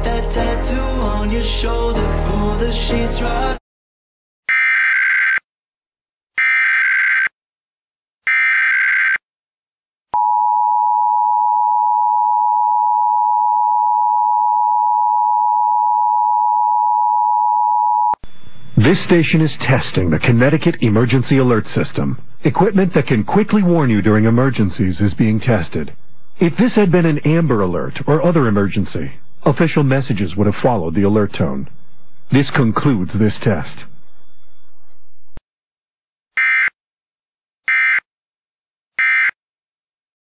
that tattoo on your shoulder. Pull the sheets right. This station is testing the Connecticut Emergency Alert System. Equipment that can quickly warn you during emergencies is being tested. If this had been an Amber Alert or other emergency, official messages would have followed the alert tone. This concludes this test.